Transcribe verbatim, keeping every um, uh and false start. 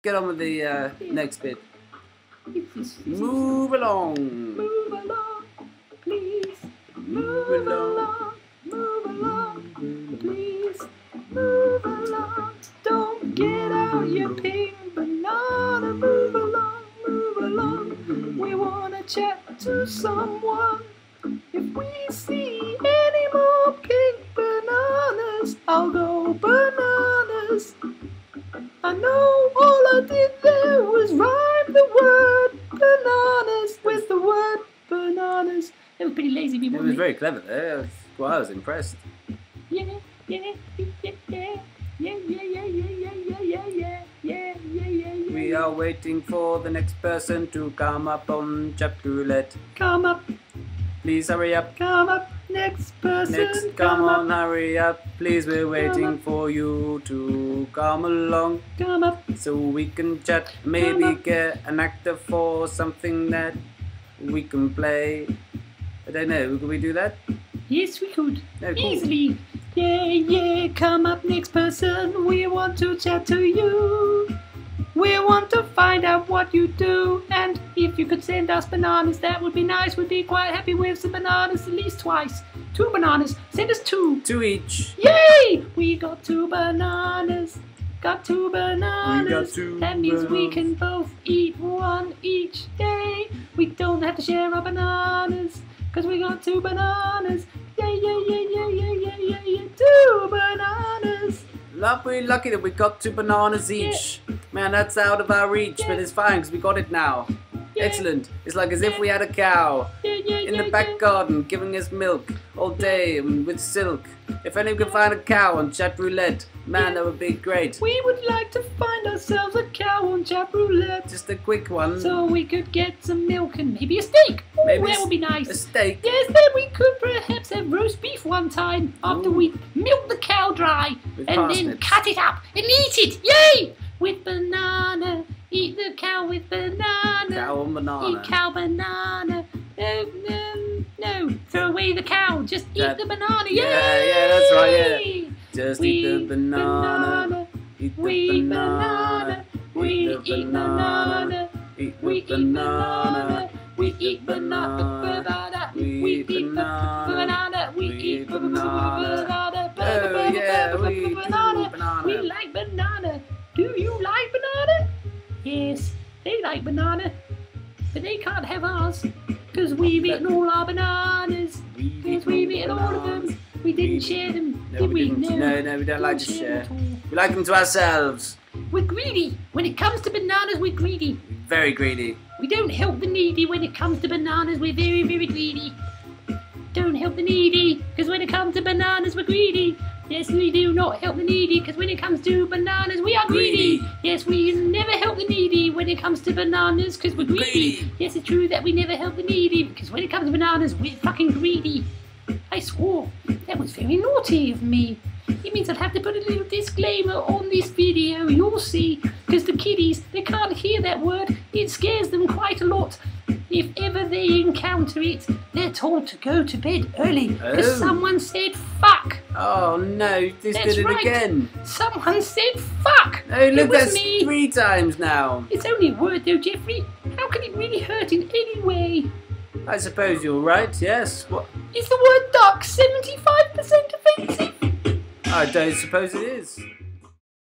get on with the uh, next bit. Move along. Move along, please. Move along. Move along, please. Move along. Don't get out your pink banana. Move along, move along. We wanna chat to someone. If we see any more pink bananas, I'll go bananas. I know all I did there was rhyme the word bananas with the word bananas. It was pretty lazy, people. It was very clever there. Well, I was impressed. Yeah, yeah, yeah, yeah, yeah, yeah, yeah, yeah, yeah, yeah, yeah, yeah, yeah, yeah, yeah. We are waiting for the next person to come up on Chat Roulette. Come up, Please hurry up. come up, next person. Next, come on, hurry up. Please, we're waiting for you to come along Come up, so we can chat. Maybe get an actor for something that we can play. I don't know. Can we do that? yes, we could. No, cool. Easily. Yeah, yeah, come up, next person. We want to chat to you. We want to find out what you do. And if you could send us bananas, that would be nice. We'd be quite happy with some bananas at least twice. Two bananas. Send us two. Two each. Yay! We got two bananas. Got two bananas. We got two that means we bananas. can both eat one each day. We don't have to share our bananas. Cause we got two bananas. Yeah, yeah, yeah, yeah, yeah, yeah, yeah, yeah. Two bananas. Love, we're lucky that we got two bananas each. Man, that's out of our reach, Yeah. but it's fine because we got it now. Yeah. Excellent. It's like as if we had a cow Yeah, yeah, in yeah, the back yeah. garden giving us milk all day and with silk. If only we could find a cow on Chat Roulette, man, that would be great. We would like to find ourselves a cow on Chat Roulette. Just a quick one. So we could get some milk and maybe a steak. Ooh, Maybe that s- would be nice. A steak. Yes, then we could perhaps have roast beef one time after Ooh. we milk the cow dry With and then parsnips. cut it up and eat it. Yay! With banana. Eat the cow with banana. Cow and banana. Eat cow banana. Um, um, no, throw away the cow. Just eat That- the banana. yeah, Yay! yeah, that's right, yeah. Just We eat the eat banana. Eat the We eat banana. banana. We Eat the eat banana. Eat We the eat banana. banana. We eat banana. We We eat eat banana. banana. We We eat eat banana. banana. Oh yeah, we eat banana. banana. We like banana. Do you like banana? Yes, they like banana, but they can't have ours because we've eaten all our bananas. We've Because we've eaten all of bananas. them. We didn't We- share them, No, did we we? didn't. No, no, we don't like to Didn't share. at all. We like them to ourselves. We're greedy. When it comes to bananas, we're greedy. Very greedy. We don't help the needy when it comes to bananas. We're very, very greedy. Don't help the needy, because when it comes to bananas, we're greedy. Yes, we do not help the needy, because when it comes to bananas, we are greedy. Greedy. Yes, we never help the needy when it comes to bananas, because we're greedy. Greedy. Yes, it's true that we never help the needy, because when it comes to bananas, we're fucking greedy. I swore. That was very naughty of me. It means I'll have to put a little disclaimer on this video, you'll see, because the kiddies, they can't hear that word. It scares them quite a lot. If ever they encounter it, they're told to go to bed early, because Oh. someone said fuck. Oh no, this That's did it right. again. Someone said fuck. Oh It look, was that's me. three times now. It's only a word though, Jeffrey. How can it really hurt in any way? I suppose you're right, yes. What? Is the word duck seventy-five percent offensive? I don't suppose it is.